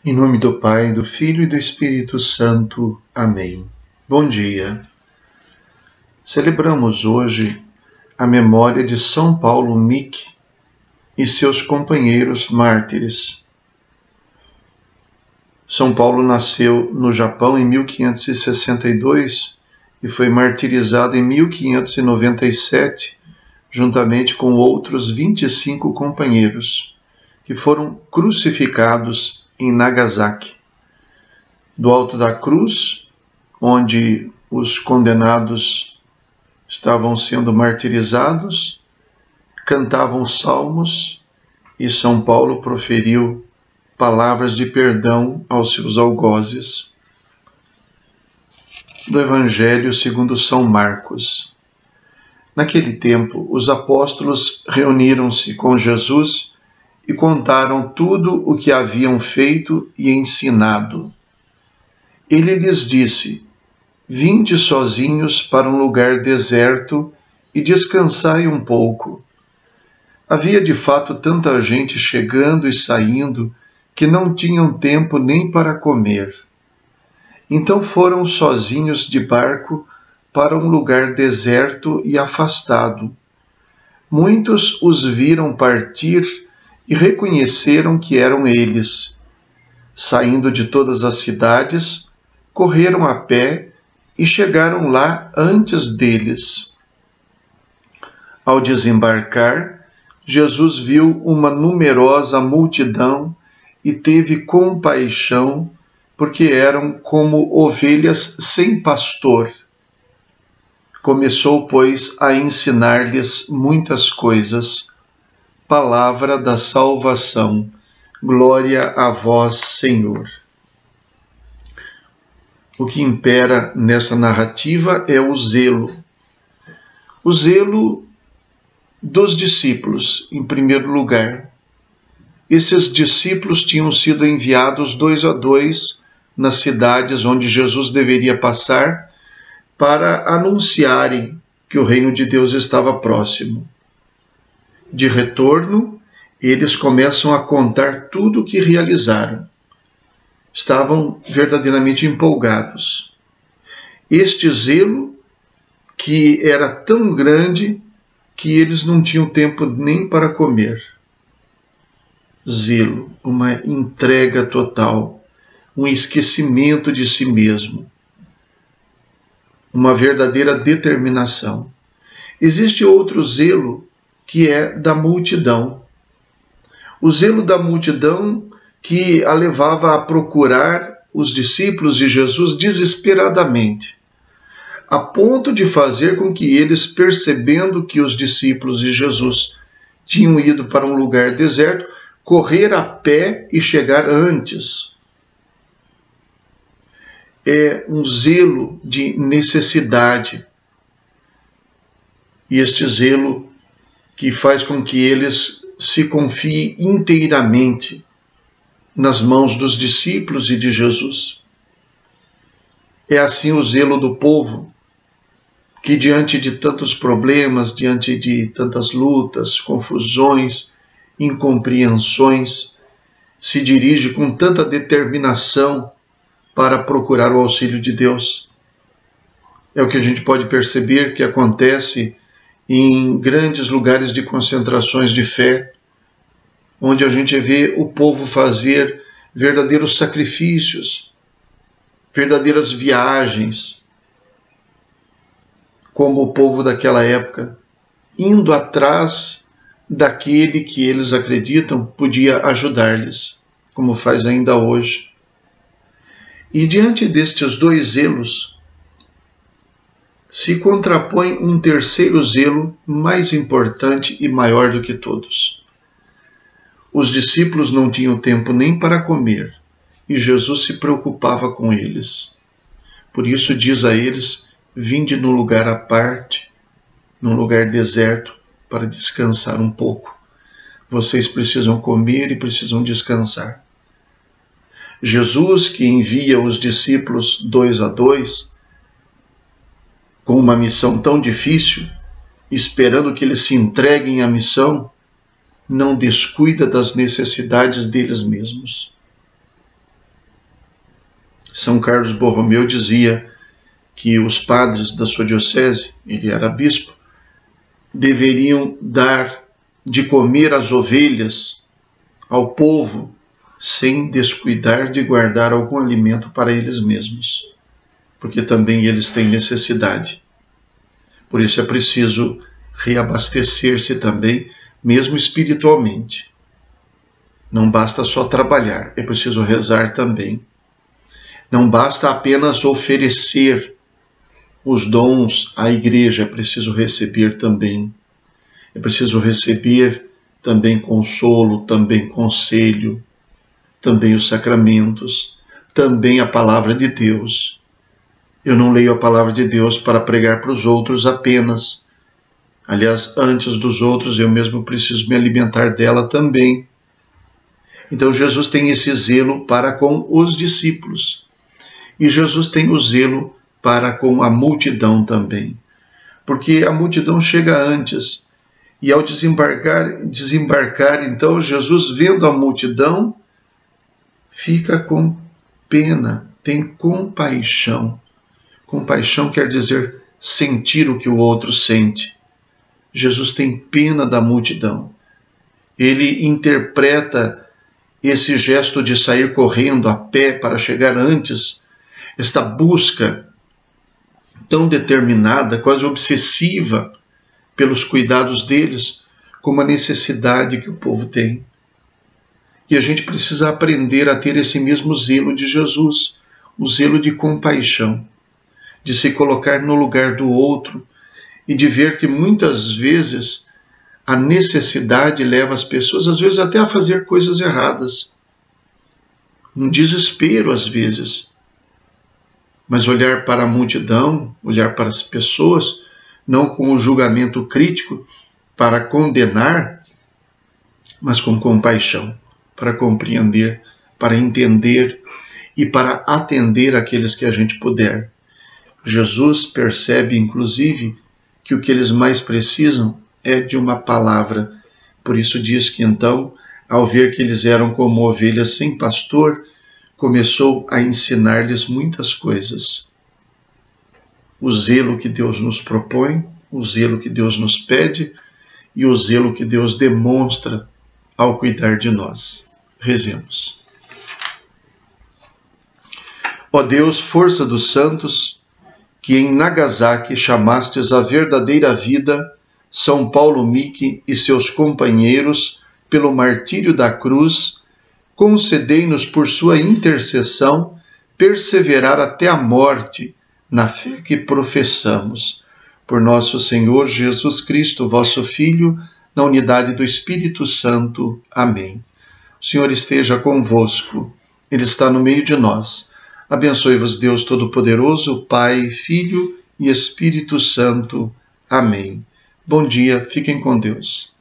Em nome do Pai, do Filho e do Espírito Santo. Amém. Bom dia. Celebramos hoje a memória de São Paulo Miki e seus companheiros mártires. São Paulo nasceu no Japão em 1562 e foi martirizado em 1597, juntamente com outros 25 companheiros, que foram crucificados em Nagasaki. Do alto da cruz, onde os condenados estavam sendo martirizados, cantavam salmos e São Paulo proferiu palavras de perdão aos seus algozes. Do Evangelho segundo São Marcos. Naquele tempo, os apóstolos reuniram-se com Jesus e contaram tudo o que haviam feito e ensinado. Ele lhes disse: Vinde sozinhos para um lugar deserto e descansai um pouco. Havia de fato tanta gente chegando e saindo que não tinham tempo nem para comer. Então foram sozinhos de barco para um lugar deserto e afastado. Muitos os viram partir e reconheceram que eram eles. Saindo de todas as cidades, correram a pé e chegaram lá antes deles. Ao desembarcar, Jesus viu uma numerosa multidão e teve compaixão, porque eram como ovelhas sem pastor. Começou, pois, a ensinar-lhes muitas coisas. Palavra da salvação. Glória a vós, Senhor. O que impera nessa narrativa é o zelo. O zelo dos discípulos, em primeiro lugar. Esses discípulos tinham sido enviados 2 a 2 nas cidades onde Jesus deveria passar para anunciarem que o reino de Deus estava próximo. De retorno, eles começam a contar tudo o que realizaram. Estavam verdadeiramente empolgados. Este zelo, que era tão grande que eles não tinham tempo nem para comer. Zelo, uma entrega total, um esquecimento de si mesmo, uma verdadeira determinação. Existe outro zelo, que é da multidão. O zelo da multidão que a levava a procurar os discípulos de Jesus desesperadamente, a ponto de fazer com que eles, percebendo que os discípulos de Jesus tinham ido para um lugar deserto, correr a pé e chegar antes. É um zelo de necessidade. E este zelo que faz com que eles se confiem inteiramente nas mãos dos discípulos e de Jesus. É assim o zelo do povo, que diante de tantos problemas, diante de tantas lutas, confusões, incompreensões, se dirige com tanta determinação para procurar o auxílio de Deus. É o que a gente pode perceber que acontece em grandes lugares de concentrações de fé, onde a gente vê o povo fazer verdadeiros sacrifícios, verdadeiras viagens, como o povo daquela época, indo atrás daquele que eles acreditam podia ajudar-lhes, como faz ainda hoje. E diante destes dois zelos, se contrapõe um terceiro zelo mais importante e maior do que todos. Os discípulos não tinham tempo nem para comer, e Jesus se preocupava com eles. Por isso diz a eles: vinde num lugar à parte, num lugar deserto, para descansar um pouco. Vocês precisam comer e precisam descansar. Jesus, que envia os discípulos 2 a 2, com uma missão tão difícil, esperando que eles se entreguem à missão, não descuida das necessidades deles mesmos. São Carlos Borromeu dizia que os padres da sua diocese, ele era bispo, deveriam dar de comer às ovelhas ao povo, sem descuidar de guardar algum alimento para eles mesmos, porque também eles têm necessidade. Por isso é preciso reabastecer-se também, mesmo espiritualmente. Não basta só trabalhar, é preciso rezar também. Não basta apenas oferecer os dons à igreja, é preciso receber também. É preciso receber também consolo, também conselho, também os sacramentos, também a palavra de Deus. Eu não leio a palavra de Deus para pregar para os outros apenas. Aliás, antes dos outros, eu mesmo preciso me alimentar dela também. Então Jesus tem esse zelo para com os discípulos. E Jesus tem o zelo para com a multidão também. Porque a multidão chega antes. E ao desembarcar, então, Jesus, vendo a multidão, fica com pena, tem compaixão. Compaixão quer dizer sentir o que o outro sente. Jesus tem pena da multidão. Ele interpreta esse gesto de sair correndo a pé para chegar antes, esta busca tão determinada, quase obsessiva, pelos cuidados deles, como a necessidade que o povo tem. E a gente precisa aprender a ter esse mesmo zelo de Jesus, o zelo de compaixão, de se colocar no lugar do outro e de ver que muitas vezes a necessidade leva as pessoas, às vezes, até a fazer coisas erradas. Um desespero, às vezes. Mas olhar para a multidão, olhar para as pessoas, não com o julgamento crítico para condenar, mas com compaixão, para compreender, para entender e para atender aqueles que a gente puder. Jesus percebe, inclusive, que o que eles mais precisam é de uma palavra. Por isso diz que então, ao ver que eles eram como ovelhas sem pastor, começou a ensinar-lhes muitas coisas. O zelo que Deus nos propõe, o zelo que Deus nos pede e o zelo que Deus demonstra ao cuidar de nós. Rezemos. Ó Deus, força dos santos, que em Nagasaki chamastes a verdadeira vida São Paulo Miki e seus companheiros pelo martírio da cruz, concedei-nos por sua intercessão perseverar até a morte na fé que professamos. Por nosso Senhor Jesus Cristo, vosso Filho, na unidade do Espírito Santo. Amém. O Senhor esteja convosco, Ele está no meio de nós. Abençoe-vos Deus Todo-Poderoso, Pai, Filho e Espírito Santo. Amém. Bom dia, fiquem com Deus.